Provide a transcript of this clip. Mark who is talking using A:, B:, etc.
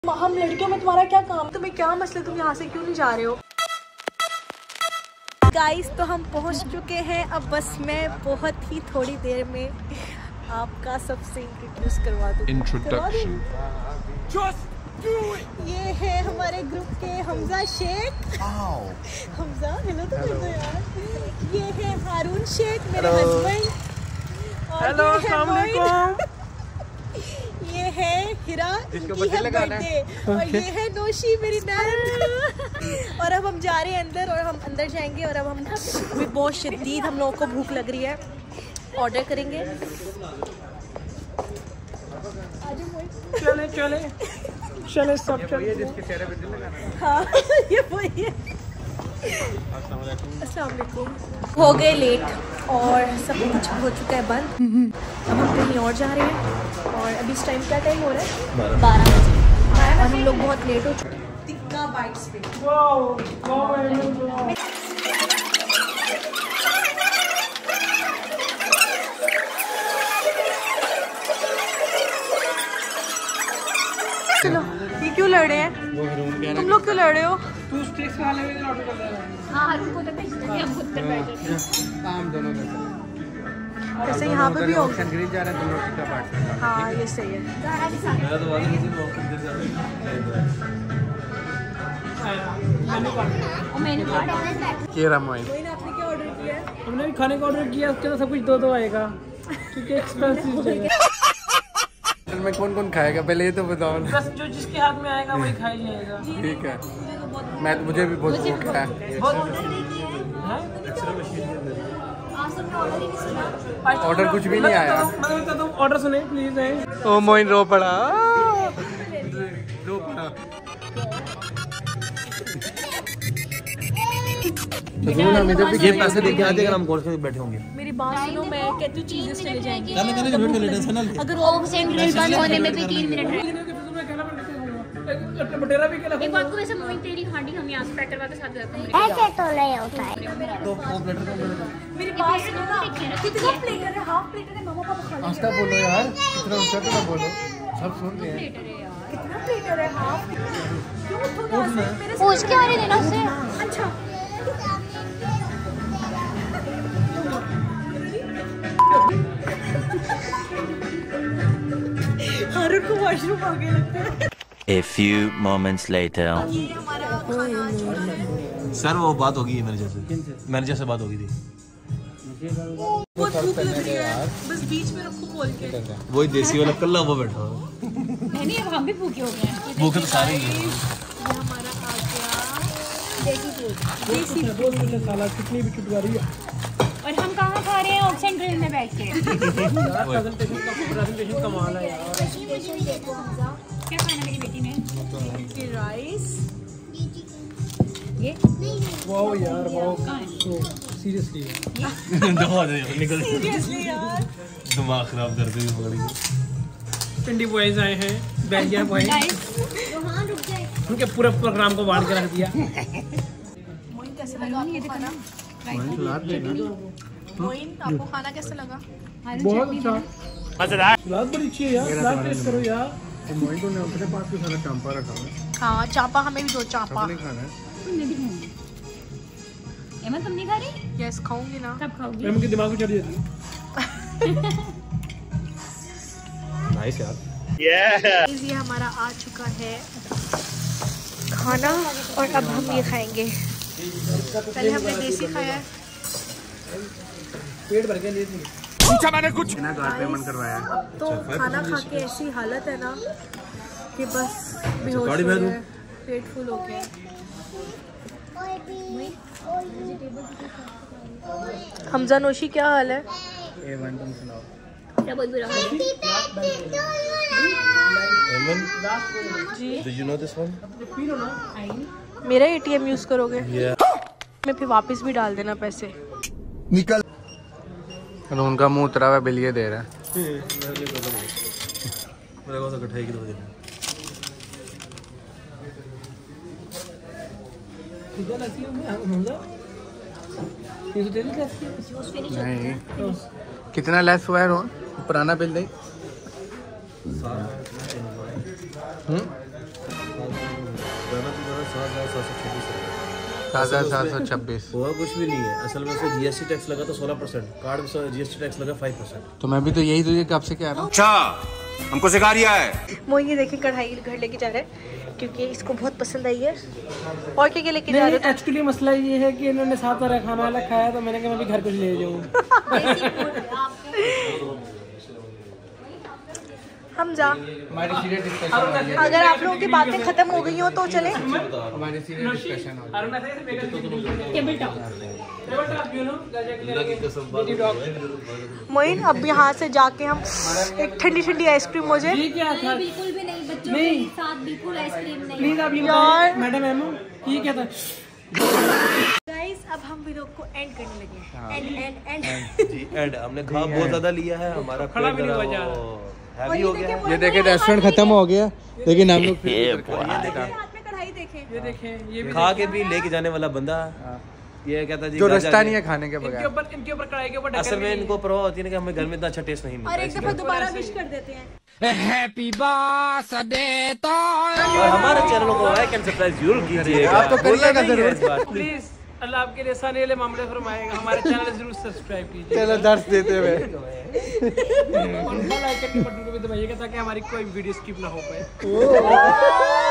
A: हम लड़कियों में तुम्हारा क्या काम, तुम्हें क्या मसला, तुम यहाँ से क्यों नहीं जा रहे हो? गाइस तो हम पहुँच चुके हैं, अब बस मैं बहुत ही थोड़ी देर में आपका सबसे इंट्रोड्यूस करवा दूँ। इंट्रोडक्शन। ये है हमारे ग्रुप के हमजा शेख। हमजा हेलो तो बोल दो यार। ये है हारून शेख मेरे हस्बैंड। हेलो अस्सलाम वालेकुम। ये है हिरा, इनकी है बर्थडे। और ये है नोशी मेरी नैन। और अब हम जा रहे हैं अंदर, और हम अंदर जाएंगे और अब हम अभी बहुत शदीद हम लोगों को भूख लग रही है, ऑर्डर करेंगे।
B: चले सब चले।
A: हाँ ये वही है। अस्सलाम वालेकुम। हो गए लेट और सब कुछ हो चुका है बंद। अब हम कहीं और जा रहे हैं और अभी इस टाइम क्या टाइम हो रहा है? 12 बजे। और हम लोग बहुत लेट हो चुके हैं। टिक्का बाइट्स पे। चलो ये क्यों लड़ रहे हैं? तुम लोग क्यों लड़ रहे हो?
B: तू स्टिक्स वाले में ऑर्डर कर दे।
C: हाँ हरून को तो भेजते हैं, हम खुद पे बैठे
B: काम दोनों का
A: जैसे यहाँ पे भी होगा।
B: ग्रिल जा रहा है दोनों टिक्का पार्ट।
A: हाँ ये सही है।
B: मेरा तो वाला किसी को ऑफर दे
C: मेनू कार्ड
B: केरा मोइन।
A: कोई ना, आपने क्या ऑर्डर किया है?
B: हमने भी खाने का ऑर्डर किया, उसके अंदर सब कुछ दो आएगा क्योंकि एक्सपेंसिव है। में कौन कौन खाएगा पहले ये तो बताओ ना। बस जो जिसके हाथ में आएगा वही खा जाएगा। ठीक है। मैं मुझे भी बहुत भूख है। ऑर्डर कुछ भी नहीं आया। तुम ऑर्डर सुने प्लीज है। ओ मोइन रो पड़ा। ये पैसे देके आते अगर हम गोल से बैठे होंगे।
A: मेरी बात सुनो, मैं कहती हूँ चीजें चले जाएंगी।
C: अगर ऑक्सीजन ग्रिल बंद होने में भी 3 मिनट है। एक बात को वैसे मोइन तेरी हांडी हम यहाँ से पैक करवा के साथ जाते हैं।
D: ऐसे तो नहीं होता है।
A: मेरी बात सुनो ना, कितना प्लेटर है? हाफ प्लेटर है, मामा पापा खा लेंगे।
B: आस्था बोलो यार, कितना ऊंचा तो बोलो, सब सुन रहे हैं।
A: कितना प्लेटर है? हाफ। क्यों मेरे
C: पूछ के आ रहे देना उससे।
A: अच्छा हारून को वॉशरूम आ गया लगता है।
E: A few moments later.
A: ये हमारा खाना आ चुका है।
F: सर वो बात होगी मेरे जैसे बात होगी थी।
A: बहुत भूख लग रही है, बस बीच में रखो बोल के।
F: वही देसी वाला कल्ला वो बैठा हुआ।
C: नहीं अब हम भी भूखे हो गए हैं।
F: भूखे तो सारे ही हैं।
A: ये हमारा आ गया देसी
B: बहुत साला कितनी भी चुटवा रही है।
C: और हम कहाँ खा रहे हैं? ऑक्सीजन ग्रिल में बैठ के।
B: प्रेजेंटेशन कमाल है यार।
C: क्या खाना मेरी बेटी ने?
A: राइस।
C: ये
B: वाओ यार वाओ।
C: कहाँ है?
B: सीरियसली
F: निकल
A: सीरियसली यार,
F: दिमाग खराब कर दी।
B: पिंडी बॉयज आए हैं, बेलिया बॉयज। उनके पूरे प्रोग्राम को बांध के रख दिया।
A: मोइन कैसे लगा आपको खाना? मोइन आपको खाना कैसे लगा?
B: बहुत अच्छा, सलाद बड़ी अच्छी है यार। सलाद टेस्ट करो यार। मोइन को ने अपने पास भी सारा चांपा रखा है।
A: हाँ चांपा, हमें भी दो चांपा।
B: खाना है।
C: एमा तुम नहीं खा रही?
A: यस खाऊंगी ना।
C: कब खाओगी?
B: एम के दिमाग में चढ़ जाती है।
F: नाइस यार।
A: ये हमारा आ चुका है खाना, और अब हम ये खाएंगे। पहले हमने देसी खाया है।
B: पेट भर गया लिए पूछा मैंने कुछ ना। कार्ड पेमेंट करवाया।
A: अब तो खाना खा के ऐसी हालत है ना कि बस बेहोश हो गए हैं, पेट फुल हो गया। हमजा नोशी क्या हाल है?
B: तुम सुनाओ।
C: क्या बहुत बुरा हाल है।
A: जी
F: Do you know this one?
A: मेरा ATM यूज करोगे? मैं फिर वापस भी डाल देना पैसे।
B: निकल। उनका मुंह उतरा हुआ बिल ये दे रहा है।
F: मेरे को तो कटाई की दो
B: नहीं कितना लेस हुआ है रोहन? पुराना बिल नहीं। 7,726
F: हुआ कुछ भी नहीं है असल में। जीएसटी टैक्स लगा तो 16%, कार्ड में जीएसटी टैक्स लगा 5%।
B: तो मैं भी तो यही तुझे कब से कह रहा हूँ।
D: अच्छा हमको सिखा रिया है।
A: मोइन ये देखिए कढ़ाई घर लेके जा रहा है क्योंकि इसको बहुत पसंद आई है। और क्या लेके जा रहे हो?
B: एक्चुअली मसला ये है कि इन्होंने 7 तरह खाना अलग खाया तो मैंने कहा मैं भी घर कुछ ले जाऊँ।
A: हमजा
B: हमारी सीरियस डिस्कशन
A: अगर आप लोगों की बातें खत्म हो गई हो तो चले।
B: हमारी सीरियस डिस्कशन हो
A: मोइन अब यहाँ से जाके हम एक ठंडी ठंडी आइसक्रीम हो जाए।
C: बिल्कुल भी नहीं, बच्चों के साथ बिल्कुल आइसक्रीम नहीं।
A: यार
B: मैडम ये क्या था?
A: गाइस अब हम वीडियो को एंड करने लगे हैं।
F: एंड हमने खा बहुत ज्यादा लिया है, हमारा पेट हैवी हो गया।
B: ये देखे रेस्टोरेंट खत्म हो गया लेकिन हम लोग
A: हाथ में कढ़ाई देखें।
B: ये देखें ये भी
F: खा के भी लेके जाने वाला बंदा ये कहता जी
B: जो रास्ता नहीं है खाने के बगैर। इनके ऊपर कढ़ाई के ऊपर
F: असल में इनको परवाह होती है कि हमें घर में इतना अच्छा टेस्ट नहीं मिलता।
A: और एक दफा दोबारा विश कर देते हैं।
B: हैप्पी बर्थडे तो
F: और हमारे चैनल को लाइक एंड सब्सक्राइब जरूर कीजिएगा।
B: आप तो करिएगा जरूर।
F: प्लीज
B: अल्लाह आपके लिए आसानी वाले मामले फरमाएगा। हमारे चैनल जरूर सब्सक्राइब कीजिए। चलो दर्श देते हुए और बेल आइकन के बटन को भी दबाइएगा ताकि हमारी कोई वीडियो स्किप ना हो पाए।